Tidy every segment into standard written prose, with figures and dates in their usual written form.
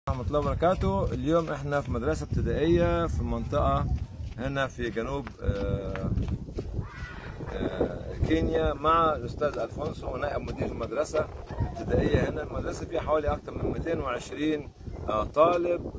ورحمة الله وبركاته. اليوم احنا في مدرسة ابتدائية في منطقة هنا في جنوب كينيا مع الأستاذ ألفونسو نائب مدير المدرسة الابتدائية هنا. المدرسة فيها حوالي أكثر من 220 طالب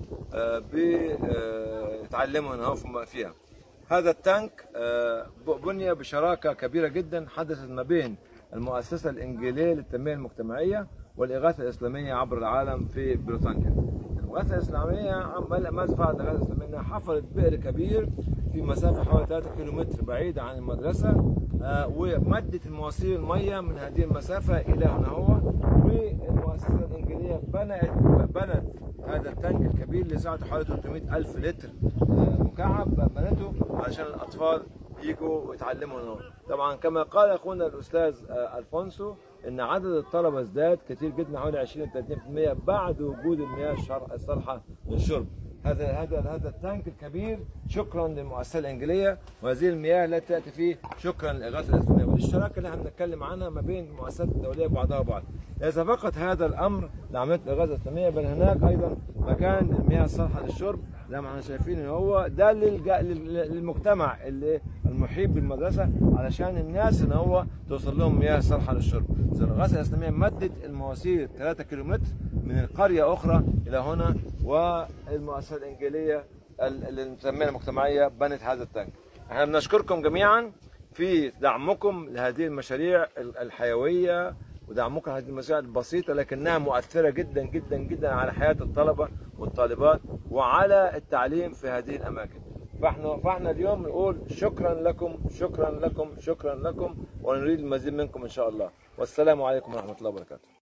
بيتعلموا هنا فيها. هذا التانك بني بشراكة كبيرة جدا حدثت ما بين المؤسسة الإنجيلية للتنمية المجتمعية والإغاثة الإسلامية عبر العالم في بريطانيا. الإغاثة الإسلامية ماذا فعلت الإغاثة الإسلامية؟ حفرت بئر كبير في مسافة حوالي 3 كيلومتر بعيدة عن المدرسة، ومدت المواسير المية من هذه المسافة إلى هنا هو. والمؤسسة الإنجيلية بنت هذا التانك الكبير اللي سعته حوالي 300 ألف لتر مكعب، بنته علشان الأطفال يجوا ويتعلموا هنا. طبعا كما قال أخونا الأستاذ ألفونسو إن عدد الطلبة ازداد كثير جدا، حوالي 20 30% بعد وجود المياه الصالحة للشرب. هذا التانك الكبير شكرا للمؤسسة الإنجيلية، وهذه المياه التي تأتي فيه شكرا للإغاثة الإسلامية. ودي الشراكة اللي احنا بنتكلم عنها ما بين المؤسسات الدولية بعضها وبعض. ليس فقط هذا الأمر لعملية الإغاثة الإسلامية، بل هناك أيضا مكان للمياه الصالحة للشرب زي ما احنا شايفين ان هو ده للمجتمع اللي المحيط بالمدرسه علشان الناس ان هو توصل لهم مياه صالحه للشرب. الإغاثة الإسلامية مدت المواسير 3 كيلومتر من قريه اخرى الى هنا، والمؤسسه الانجيليه للتنميه المجتمعيه بنت هذا التانك. احنا بنشكركم جميعا في دعمكم لهذه المشاريع الحيويه ودعمكم هذه المشاريع البسيطه لكنها مؤثره جدا جدا جدا على حياه الطلبه والطالبات وعلى التعليم في هذه الاماكن. فاحنا اليوم نقول شكرا لكم شكرا لكم شكرا لكم، ونريد المزيد منكم ان شاء الله. والسلام عليكم ورحمه الله وبركاته.